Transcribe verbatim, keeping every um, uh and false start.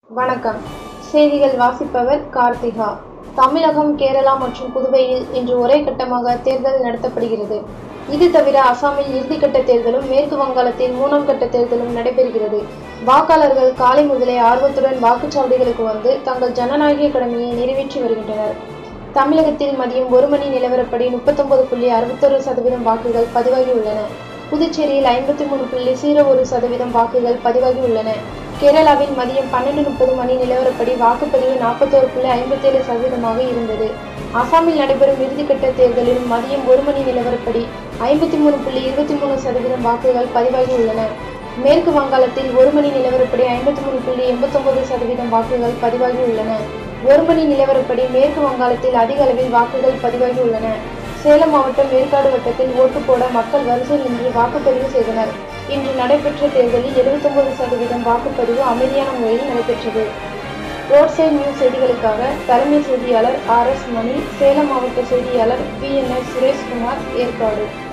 வணக்கம். செய்திகள் வாசிப்பவர் கார்த்திகா. தமிழகம், கேரளா மற்றும் புதுவையில் இன்று ஒரே கட்டமாக தேர்தல் நடத்தப்படுகிறது. இது தவிர அசாமில் இறுதிக்கட்ட தேர்தலும், மேற்கு வங்காளத்தில் மூணாம் கட்ட தேர்தலும் நடைபெறுகிறது. வாக்காளர்கள் காலை முதலே ஆர்வத்துடன் வாக்குச்சாவடிகளுக்கு வந்து தங்கள் ஜனநாயக கடமையை நிறைவேற்றி வருகின்றனர். தமிழகத்தில் மதியம் ஒரு மணி நிலவரப்படி முப்பத்தொன்பது புள்ளி அறுபத்தொரு சதவீதம் வாக்குகள் பதிவாகி உள்ளன. புதுச்சேரியில் ஐம்பத்தி மூணு புள்ளி ஜீரோ ஒரு சதவீதம் வாக்குகள் பதிவாகி உள்ளன. கேரளாவில் மதியம் பன்னெண்டு முப்பது மணி நிலவரப்படி வாக்குப்பதிவு நாற்பத்தோரு புள்ளி ஐம்பத்தேழு சதவீதமாக இருந்தது. அசாமில் நடைபெறும் இறுதிக்கட்ட தேர்தலில் மதியம் ஒரு மணி நிலவரப்படி ஐம்பத்தி மூணு புள்ளி இருபத்தி மூணு சதவீதம் வாக்குகள் பதிவாகி உள்ளன. மேற்கு வங்காளத்தில் ஒரு மணி நிலவரப்படி ஐம்பத்தி மூணு புள்ளி எண்பத்தொன்பது சதவீதம் வாக்குகள் பதிவாகி உள்ளன. ஒரு மணி நிலவரப்படி மேற்கு வங்காளத்தில் அதிக அளவில் வாக்குகள் பதிவாகி உள்ளன. சேலம் மாவட்டம் ஏற்காடு வட்டத்தில் ஓட்டு போட மக்கள் வரிசையில் நின்று வாக்குப்பதிவு செய்தனர். இன்று நடைபெற்ற தேர்தலில் எழுபத்தொன்பது சதவீதம் வாக்குப்பதிவு அமைதியான முறையில் நடைபெற்றது. ரோட்சைட் நியூஸ் செய்திகளுக்காக தலைமை செய்தியாளர் ஆர் எஸ் மணி, சேலம் மாவட்ட செய்தியாளர் P N S Sureshkumar, Yercaud.